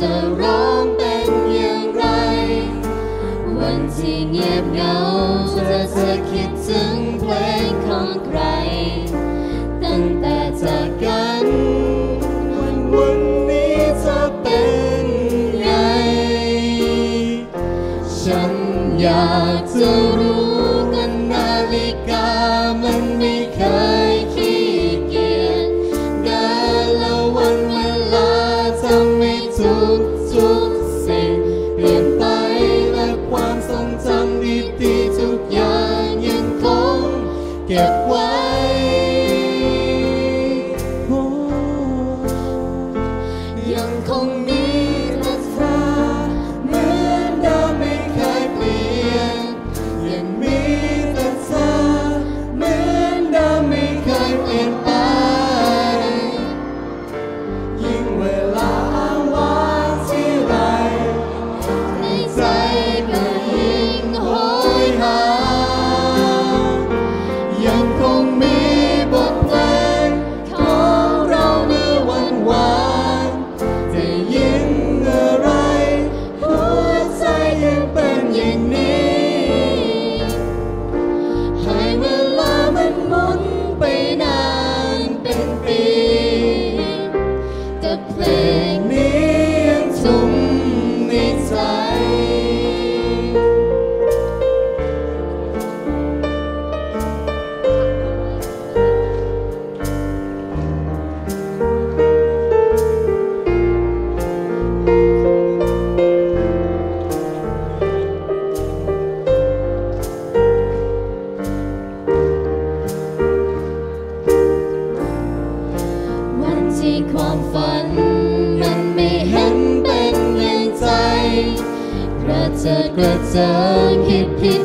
จะร้องเป็นอย่างไรวันที่เงียบเหงาจะคิดถึงเพลงของใครตั้งแต่จากกันวันนี้จะเป็นไงฉันอยากจะรู้กันนาฬิกามันไม่เคยขี้เกียจเดินและวันเวลาทำให้ทุกสิ่งเปลี่ยนไปและความทรงจำดีๆทุกอย่างยังคงเก็บไว้ยังคงมีแต่เธอเหมือนเดิมไม่เคยเปลี่ยนยังมีแต่เธอเหมือนเดิมไม่เคยเปลี่ยนไปยิ่งเวลาอ้างว้างที่ไรในใจก็ยิ่งโหยหายังคงมีบทเพลงของเราเมื่อวันวานจะยินอะไรหัวใจยังเป็นอย่างนี้ให้เวลามันหมุนไปนานเป็นปีแต่เพลงนี้ยังทุ่มในใจวันที่ความฝันมันไม่เห็นเป็นอย่างใจกระเจิดกระเจิงคิดผิด